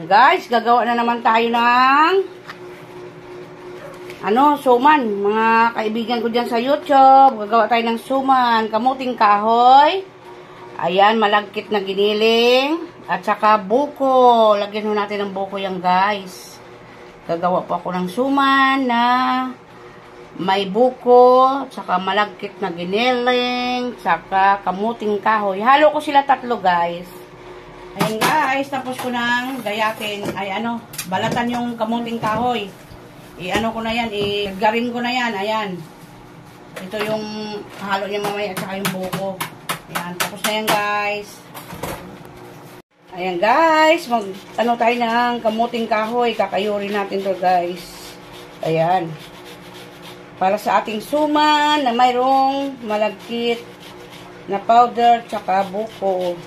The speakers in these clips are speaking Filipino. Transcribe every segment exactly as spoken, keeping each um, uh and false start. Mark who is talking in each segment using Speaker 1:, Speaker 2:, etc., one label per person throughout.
Speaker 1: Guys, gagawa na naman tayo ng ano, suman. Mga kaibigan ko dyan sa YouTube, gagawa tayo ng suman. Kamuting kahoy. Ayan, malagkit na giniling. At saka buko. Lagyan mo natin ng buko yan, guys. Gagawa po ako ng suman na may buko, saka malagkit na giniling, saka kamuting kahoy. Halo ko sila tatlo, guys. Ayan guys, tapos ko nang gayatin, ay ano, balatan yung kamuting kahoy. I-ano ko na yan, i-garin ko na yan, ayan. Ito yung halo niya mamaya at saka yung buko. Ayan, tapos na yan guys. Ayan guys, mag ano tayo ng kamuting kahoy, kakayurin natin to guys. Ayan. Para sa ating suman na mayroong malagkit na powder tsaka buko.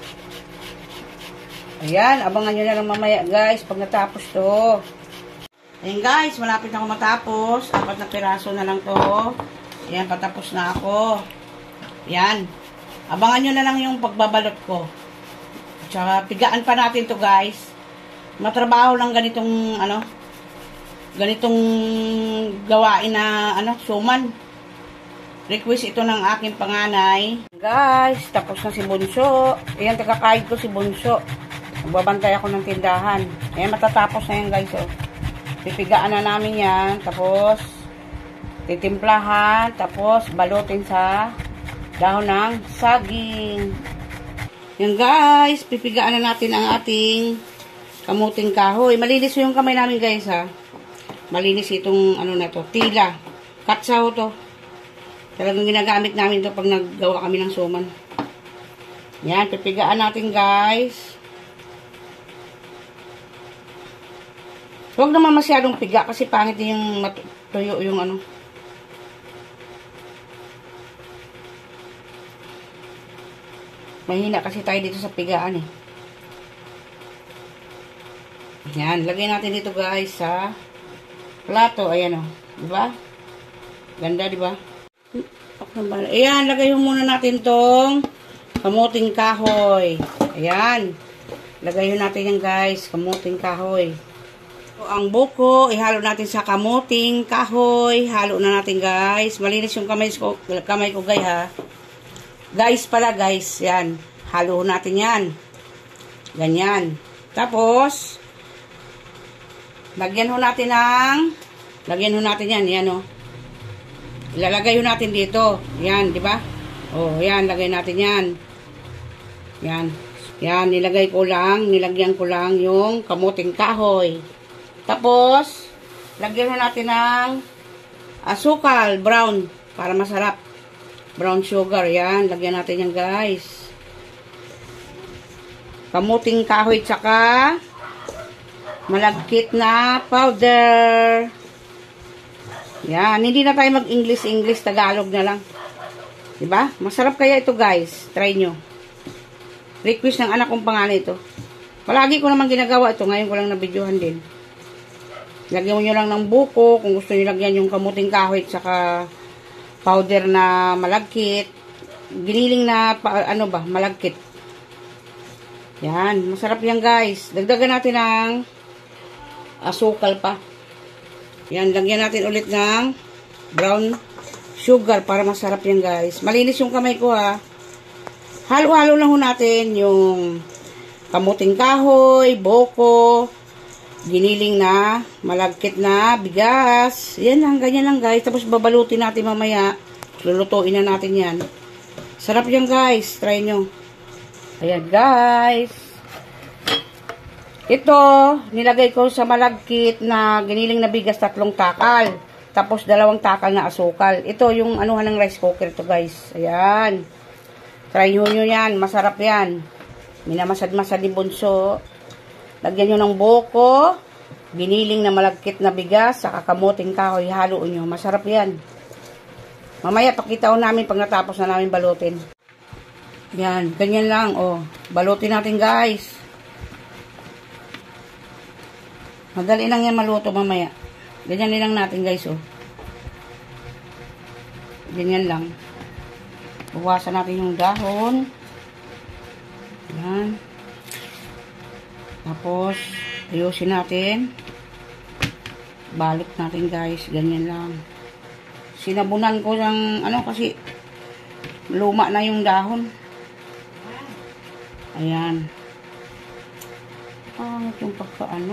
Speaker 1: Ayan, abangan nyo na lang mamaya guys pag natapos to. Ayan guys, malapit na ako matapos. Apat na piraso na lang to. Ayan, patapos na ako. Ayan. Abangan nyo na lang yung pagbabalot ko. Tsaka pigaan pa natin to guys. Matrabaho lang ganitong ano, ganitong gawain na ano, suman. Request ito ng aking panganay. Guys, tapos na si Bunso. Ayan, tagakahid ko si Bunso. Magbabantay ako ng tindahan. Ayan, matatapos na yan guys. Oh. Pipigaan na namin yan. Tapos, titimplahan. Tapos, balutin sa dahon ng saging. Yan guys, pipigaan na natin ang ating kamuting kahoy. Malinis yung kamay namin guys ha. Malinis itong ano na to. Tila. Katsaw to. Talagang ginagamit namin to pag naggawa kami ng suman. Yan, pipigaan natin guys. Huwag naman masyadong piga kasi pangit yung matuyo yung ano. Mahina kasi tayo dito sa pigaan eh. Yan, lagay natin dito guys sa plato. Ayan o. Diba? Ganda diba? Ayan, lagay muna natin tong kamuting kahoy. Ayan. Lagay natin yan guys. Kamuting kahoy. Ang buko, ihalo natin sa kamuting kahoy. Halo na natin guys. Malinis yung kamay ko, kamay ko guys ha. Guys pala guys. Yan. Halo natin yan. Ganyan. Tapos, lagyan ho natin ng, lagyan ho natin yan. Yan o. Ilalagay ho natin dito. Yan, di ba? O, yan. Lagay natin yan. Yan. Yan. Nilagay ko lang, nilagyan ko lang yung kamuting kahoy. Tapos, lagyan na natin ng asukal, brown, para masarap. Brown sugar, yan. Lagyan natin yan, guys. Kamuting kahoy, tsaka malagkit na powder. Yan. Hindi na tayo mag-English-English, Tagalog na lang. Diba? Masarap kaya ito, guys. Try nyo. Request ng anak kong pangalan ito. Palagi ko naman ginagawa ito. Ngayon ko lang na-videohan din. Lagyan mo nyo lang ng buko, kung gusto nyo lagyan yung kamuting kahoy at saka powder na malagkit. Giniling na, pa, ano ba, malagkit. Yan, masarap yan guys. Dagdagan natin ng asukal pa. Yan, lagyan natin ulit ng brown sugar para masarap yan guys. Malinis yung kamay ko ha. Halo-halo lang ho natin yung kamuting kahoy, buko, giniling na, malagkit na, bigas. Yan lang, ganyan lang guys. Tapos babalutin natin mamaya. Lulutuin na natin yan. Sarap yan guys. Try nyo. Ayan guys. Ito, nilagay ko sa malagkit na giniling na bigas, tatlong takal. Tapos dalawang takal na asukal. Ito yung anuhan ng rice cooker to guys. Ayan. Try nyo nyo yan. Masarap yan. Minamasad-masad ni Bunso. Lagyan nyo ng buko, giniling na malagkit na bigas, saka kamuting kahoy, halo nyo. Masarap yan. Mamaya, pakita ko namin pag natapos na namin balutin. Yan, ganyan lang, oh. Balutin natin, guys. Madali lang yan maluto mamaya. Ganyan lang natin, guys, oh. Ganyan lang. Buwasan natin yung dahon. Yan. Tapos, Ayusin natin. Balik natin guys. Ganyan lang. Sinabunan ko ng ano kasi luma na yung dahon. Ayan. Ah, yung pagkaano.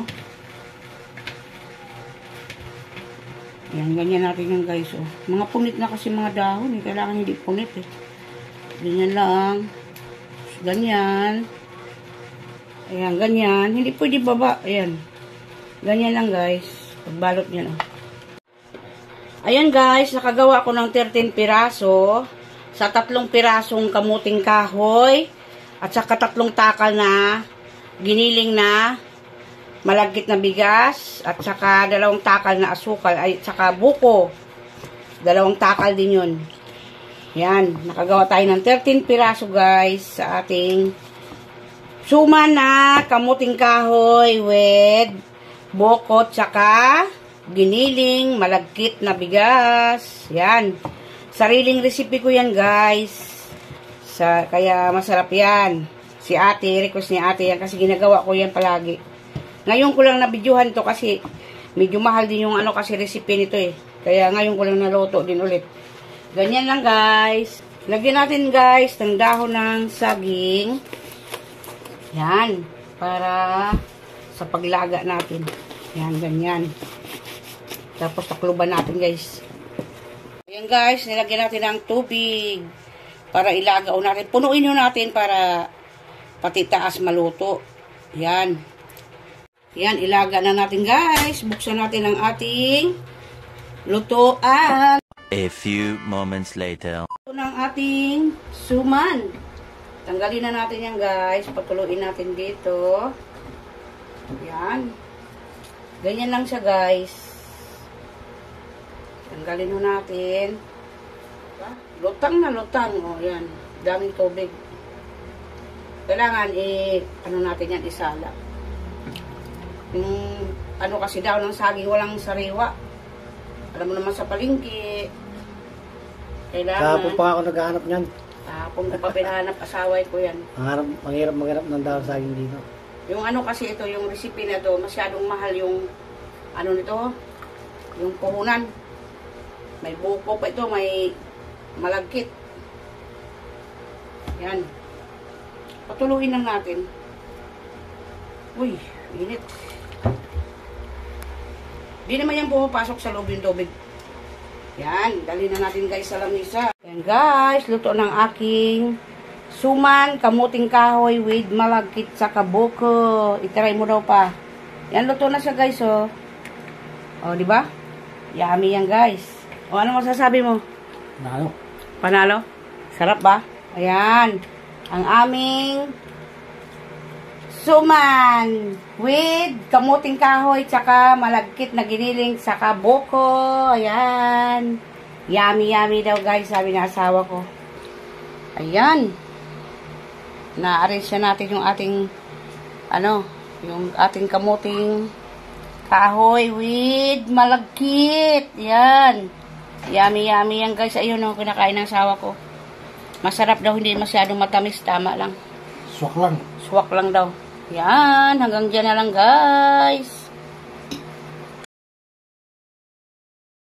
Speaker 1: Ayan, ganyan natin yung guys. Oh. Mga punit na kasi mga dahon. Eh. Kailangan hindi punit eh. Ganyan lang. Ganyan. Ayan, ganyan. Hindi pwede baba. Ayan. Ganyan lang guys. Pagbalot nyo lang. Ayan guys, nakagawa ko ng thirteen piraso. Sa tatlong pirasong kamuting kahoy. At saka tatlong takal na giniling na malagkit na bigas. At saka dalawang takal na asukal. Ay, saka buko. Dalawang takal din yun. Yan, nakagawa tayo ng thirteen piraso guys sa ating suma na kamuting kahoy with bokot saka giniling malagkit na bigas. Yan. Sariling recipe ko yan guys. Sa, kaya masarap yan. Si ate, request ni ate yan kasi ginagawa ko yan palagi. Ngayon ko lang nabidyohan to kasi medyo mahal din yung ano kasi recipe nito eh. Kaya ngayon ko lang naluto din ulit. Ganyan lang guys. Lagyan natin guys ng dahon ng saging. Yan. Para sa paglaga natin. Yan, ganyan. Tapos takluban natin guys. Ayan guys, nilagyan natin ng tubig. Para ilagaw natin. Punuin nyo natin para pati taas maluto. Yan. Yan, ilaga na natin guys. Buksan natin ang ating lutoan.
Speaker 2: A few moments later.
Speaker 1: Ito ng ating suman. Tanggalin na natin yan guys. Patuloyin natin dito. Yan. Ganyan lang siya guys. Tanggalin mo natin. Lutang na lutang. O yan. Daming tubig. Kailangan i ano natin yan isala. Yung ano kasi daw ng saging walang sariwa. Alam mo naman sa palengke. Kailangan.
Speaker 3: Kahapon pa ako naghahanap niyan.
Speaker 1: Kahapon ko pa pinahanap, asaway ko yan.
Speaker 3: Ang hirap maghanap ng dahon sa akin dito.
Speaker 1: Yung ano kasi ito, yung recipe na to, masyadong mahal yung ano nito, yung puhunan. May buko pa ito, may malagkit. Yan. Patuloyin lang natin. Uy, init. Di naman yan pumapasok sa loob yung tubig. Yan, dali na natin guys sa lamisa. Yan guys, luto ng aking suman, kamuting kahoy with malagkit sa kabuko. Itry mo daw pa. Yan, luto na siya guys, oh. Oh, di ba? Yummy yan guys. O, ano masasabi mo?
Speaker 3: Panalo.
Speaker 1: Panalo? Sarap ba? Ayan. Ang aming suman with kamuting kahoy tsaka malagkit na giniling saka buko. Ayan. Yummy, yummy daw guys, sabi ng asawa ko. Ayan. Na-arrange na natin yung ating ano, yung ating kamuting kahoy with malagkit. Ayan. Yummy, yummy yan guys. Ayun o, kinakain ng asawa ko. Masarap daw, hindi masyadong matamis. Tama lang.
Speaker 3: Swak lang.
Speaker 1: Swak lang daw. Yan, hanggang dyan na lang guys.